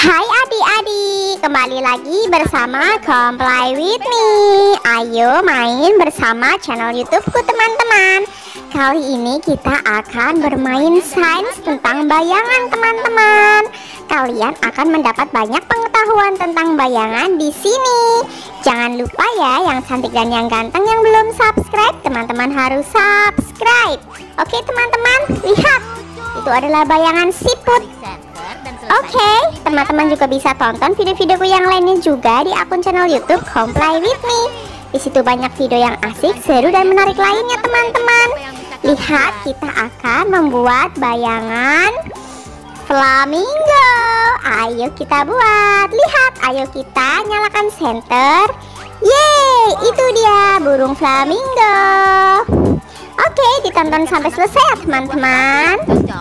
Hai adik-adik, kembali lagi bersama Comply With Me. Ayo main bersama channel YouTubeku teman-teman. Kali ini kita akan bermain sains tentang bayangan teman-teman. Kalian akan mendapat banyak pengetahuan tentang bayangan di sini. Jangan lupa ya, yang cantik dan yang ganteng yang belum subscribe, teman-teman harus subscribe. Oke teman-teman, lihat. Itu adalah bayangan siput. Oke, teman-teman juga bisa tonton video-videoku yang lainnya juga di akun channel YouTube Comply With Me. Di situ banyak video yang asik, seru dan menarik lainnya teman-teman. Lihat, kita akan membuat bayangan flamingo. Ayo kita buat. Lihat, ayo kita nyalakan senter. Yeay, itu dia burung flamingo. Oke, ditonton sampai selesai ya teman-teman.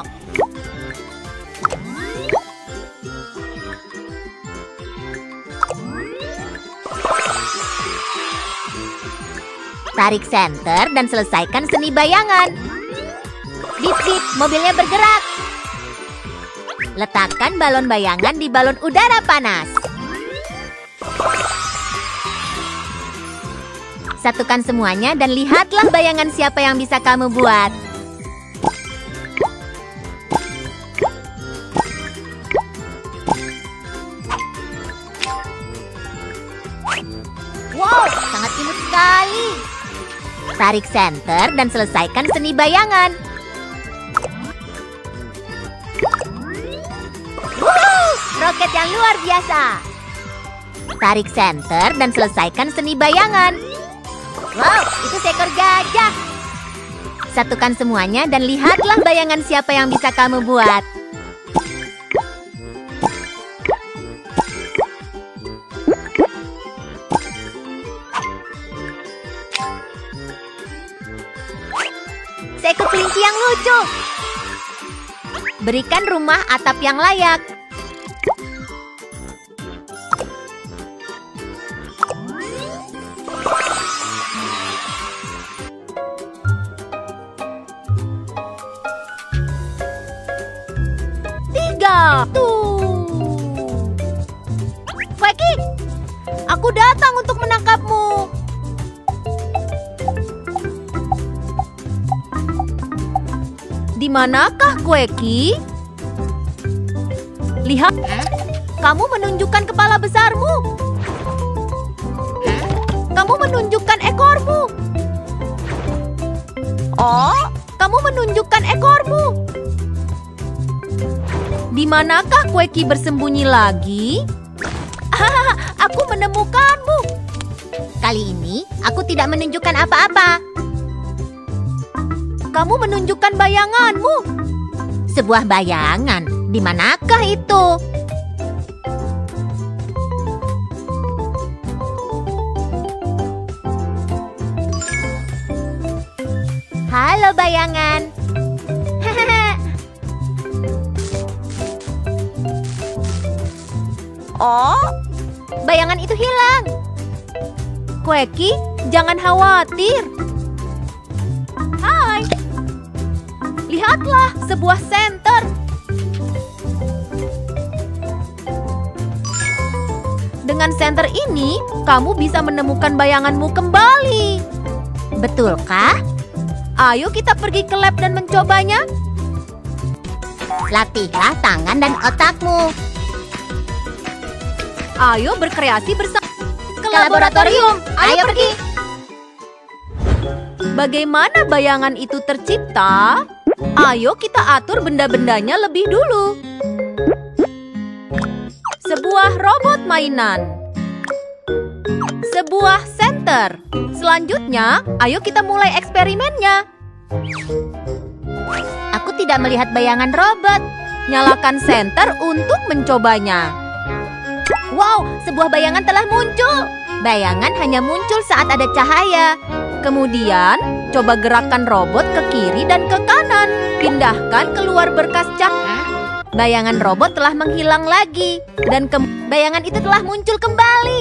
Tarik senter dan selesaikan seni bayangan. Bip bip, mobilnya bergerak. Letakkan balon bayangan di balon udara panas. Satukan semuanya dan lihatlah bayangan siapa yang bisa kamu buat. Wow, sangat imut sekali. Tarik senter dan selesaikan seni bayangan. Roket yang luar biasa. Tarik senter dan selesaikan seni bayangan. Wow, itu seekor gajah. Satukan semuanya dan lihatlah bayangan siapa yang bisa kamu buat. Seekor kelinci yang lucu. Berikan rumah atap yang layak. Tiga. Feki, aku datang untuk menangkapmu. Di manakah Quacky? Lihat, kamu menunjukkan kepala besarmu. Kamu menunjukkan ekormu. Oh, kamu menunjukkan ekormu. Di manakah Quacky bersembunyi lagi? Aku menemukanmu. Kali ini aku tidak menunjukkan apa-apa. Kamu menunjukkan bayanganmu. Sebuah bayangan. Di manakah itu? Halo bayangan. Oh, bayangan itu hilang. Quacky, jangan khawatir. Hai. Lihatlah, sebuah senter. Dengan senter ini, kamu bisa menemukan bayanganmu kembali. Betulkah? Ayo kita pergi ke lab dan mencobanya. Latihlah tangan dan otakmu. Ayo berkreasi bersama ke laboratorium. Ayo pergi. Bagaimana bayangan itu tercipta? Ayo kita atur benda-bendanya lebih dulu. Sebuah robot mainan. Sebuah senter. Selanjutnya, ayo kita mulai eksperimennya. Aku tidak melihat bayangan robot. Nyalakan senter untuk mencobanya. Wow, sebuah bayangan telah muncul. Bayangan hanya muncul saat ada cahaya. Kemudian, coba gerakan robot ke kiri dan ke kanan. Pindahkan keluar berkas cat. Bayangan robot telah menghilang lagi. Dan bayangan itu telah muncul kembali.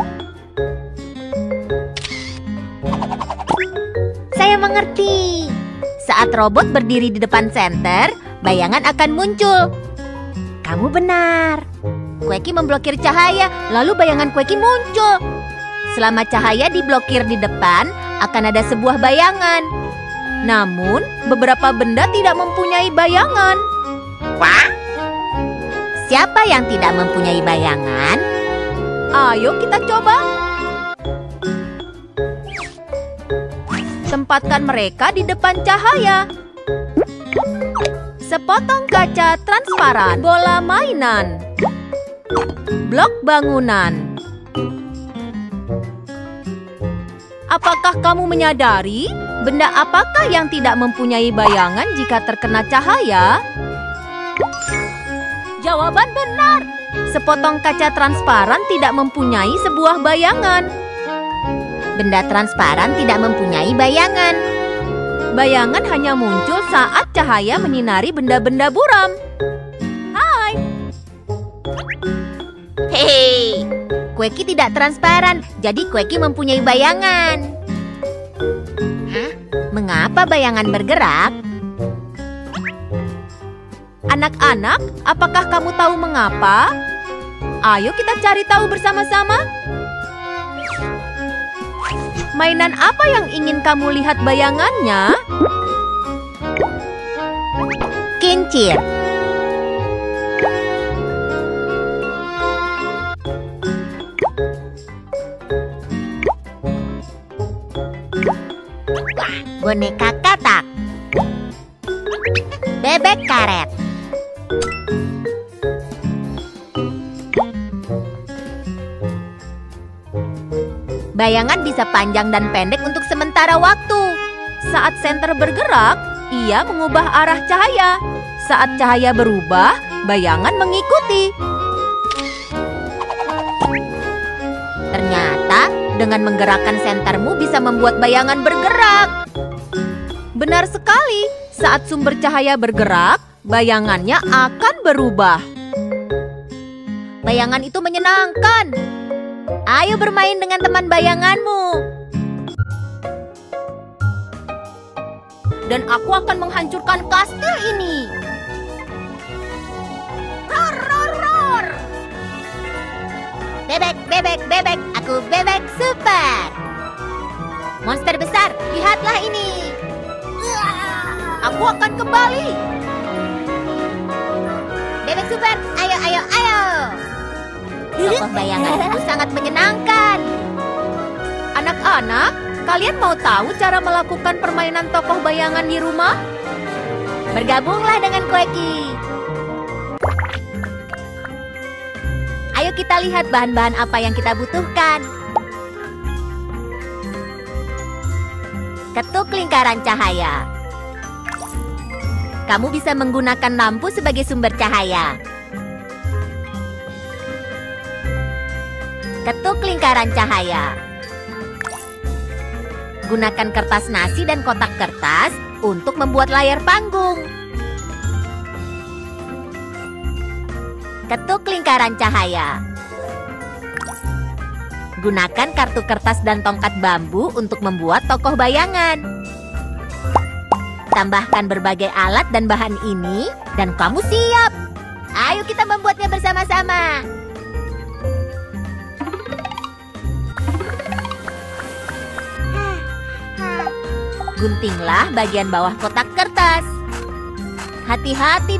Saya mengerti. Saat robot berdiri di depan senter, bayangan akan muncul. Kamu benar. Quekie memblokir cahaya, lalu bayangan Quekie muncul. Selama cahaya diblokir di depan, akan ada sebuah bayangan. Namun, beberapa benda tidak mempunyai bayangan. Wah, Siapa yang tidak mempunyai bayangan? Ayo kita coba. Tempatkan mereka di depan cahaya. Sepotong kaca transparan, bola mainan, blok bangunan. Apakah kamu menyadari benda apakah yang tidak mempunyai bayangan jika terkena cahaya? Jawaban benar. Sepotong kaca transparan tidak mempunyai sebuah bayangan. Benda transparan tidak mempunyai bayangan. Bayangan hanya muncul saat cahaya menyinari benda-benda buram. Hai. hehe. Quekie tidak transparan, jadi Quekie mempunyai bayangan. Hah? Mengapa bayangan bergerak? Anak-anak, apakah kamu tahu mengapa? Ayo kita cari tahu bersama-sama. Mainan apa yang ingin kamu lihat bayangannya? Kincir. Boneka katak. Bebek karet. Bayangan bisa panjang dan pendek untuk sementara waktu. Saat senter bergerak, ia mengubah arah cahaya. Saat cahaya berubah, bayangan mengikuti. Ternyata, dengan menggerakkan sentermu bisa membuat bayangan bergerak. Benar sekali, saat sumber cahaya bergerak, bayangannya akan berubah. Bayangan itu menyenangkan. Ayo bermain dengan teman bayanganmu. Dan aku akan menghancurkan kastil ini. Roar, roar, roar. Bebek, bebek, bebek. Aku bebek super. Monster besar, lihatlah ini. Aku akan kembali. Bebek super, ayo, ayo, ayo. Tokoh bayangan itu sangat menyenangkan. Anak-anak, kalian mau tahu cara melakukan permainan tokoh bayangan di rumah? Bergabunglah dengan Quekie. Ayo kita lihat bahan-bahan apa yang kita butuhkan. Ketuk lingkaran cahaya. Kamu bisa menggunakan lampu sebagai sumber cahaya. Ketuk lingkaran cahaya. Gunakan kertas nasi dan kotak kertas untuk membuat layar panggung. Ketuk lingkaran cahaya. Gunakan kartu kertas dan tongkat bambu untuk membuat tokoh bayangan. Tambahkan berbagai alat dan bahan ini dan kamu siap. Ayo kita membuatnya bersama-sama. Guntinglah bagian bawah kotak kertas. Hati-hati.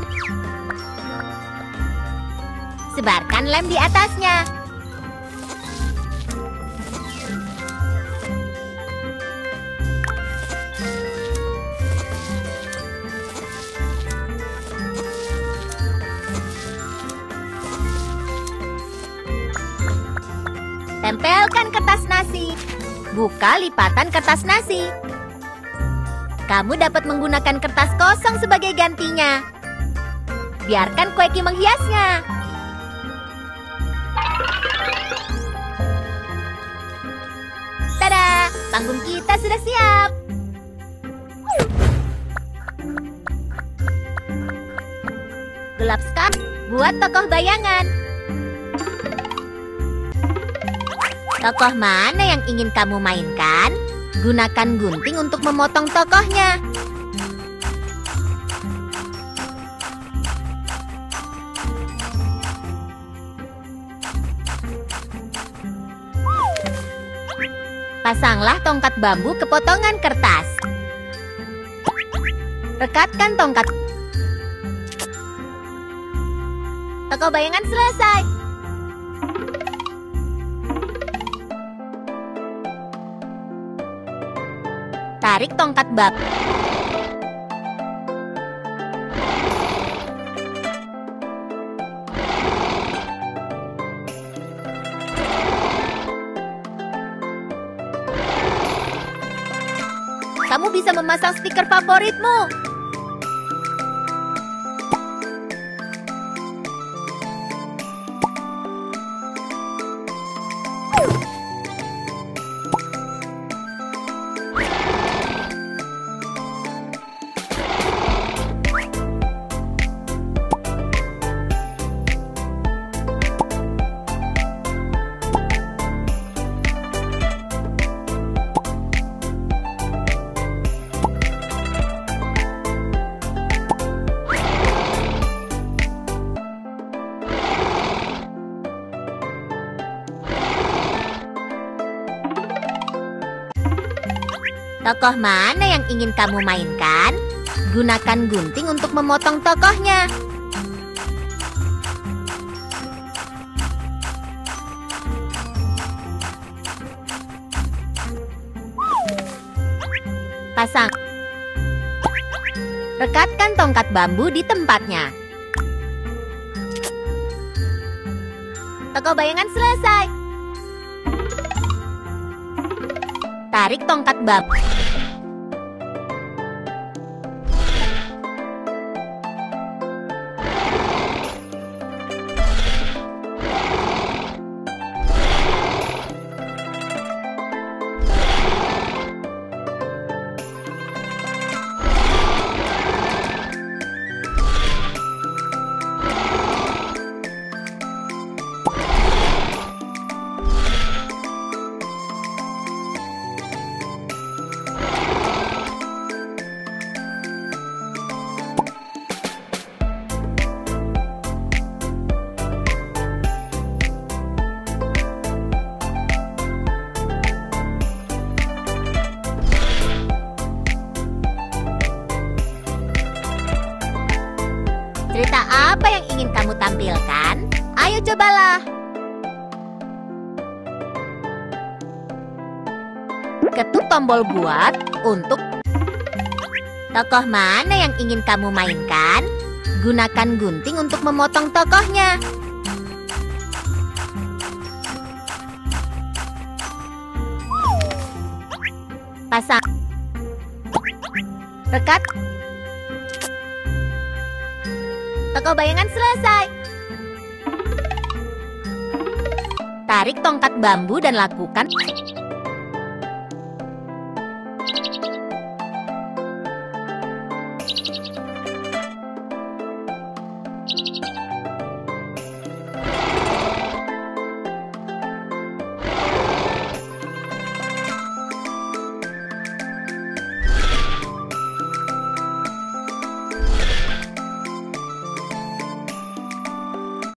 Sebarkan lem di atasnya. Tempelkan kertas nasi. Buka lipatan kertas nasi. Kamu dapat menggunakan kertas kosong sebagai gantinya. Biarkan Quekie menghiasnya. Tada! Panggung kita sudah siap. Gelap sekali. Buat tokoh bayangan. Tokoh mana yang ingin kamu mainkan? Gunakan gunting untuk memotong tokohnya. Pasanglah tongkat bambu ke potongan kertas. Rekatkan tongkat. Tokoh bayangan selesai. Tarik tongkat bambu. Kamu bisa memasang stiker favoritmu. Tokoh mana yang ingin kamu mainkan? Gunakan gunting untuk memotong tokohnya. Pasang. Rekatkan tongkat bambu di tempatnya. Tokoh bayangan selesai. Tarik tongkat bambu. Cerita apa yang ingin kamu tampilkan? Ayo cobalah. Ketuk tombol buat untuk tokoh mana yang ingin kamu mainkan. Gunakan gunting untuk memotong tokohnya. Pasang. Rekat. Tokoh bayangan selesai. Tarik tongkat bambu dan lakukan